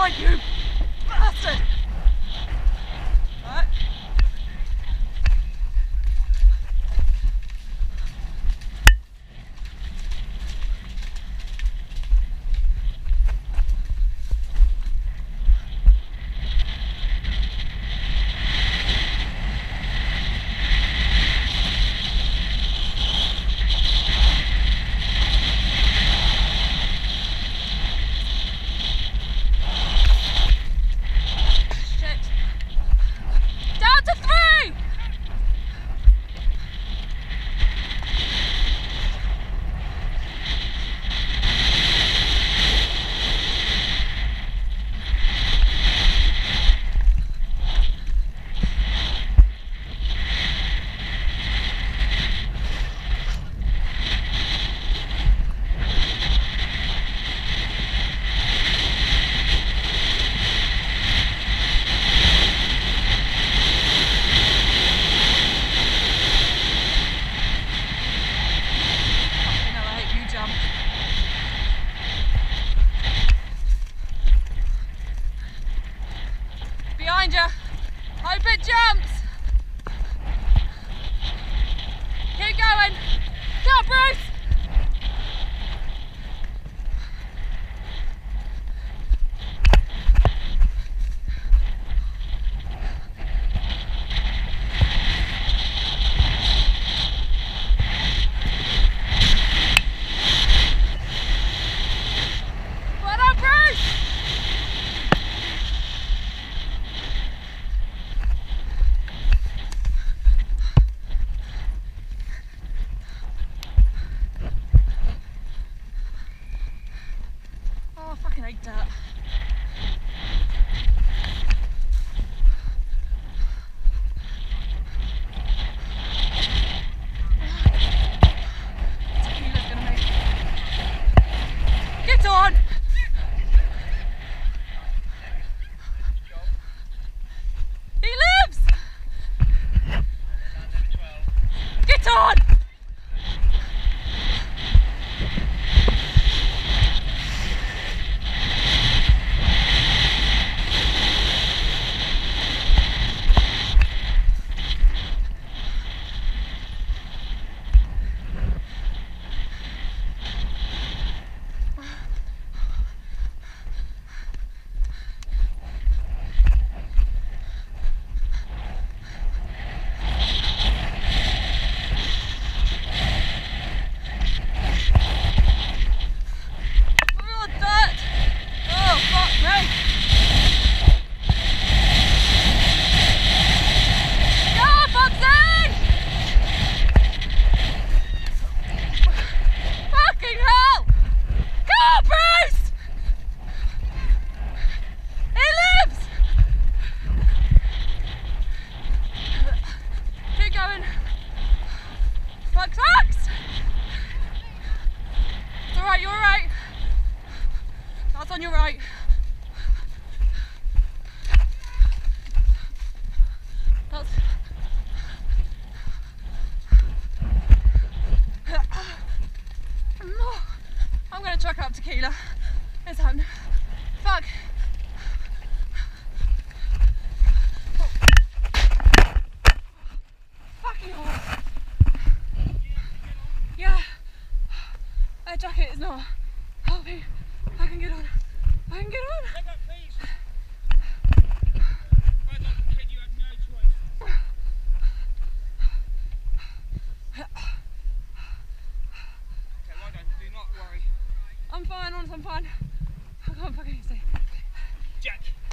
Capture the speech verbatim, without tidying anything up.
on, you bastard! Right. Behind you. Hope it jumps. Keep going. Go, Bruce. Well done, Bruce. I fucking hate dirt. Tequila's gonna make it. Get on! He lives! Get on! Trucks! It's alright, you're alright. That's on your right. That's... I'm gonna truck up Tequila. It's on. Fuck. Fucking horse. Yeah, a jacket is not helping. I can get on. I can get on. Take that, please. Well done, kid, you have no choice. Okay, well done. Do not worry. I'm fine, honest, I'm fine. I can't fucking see. Jack.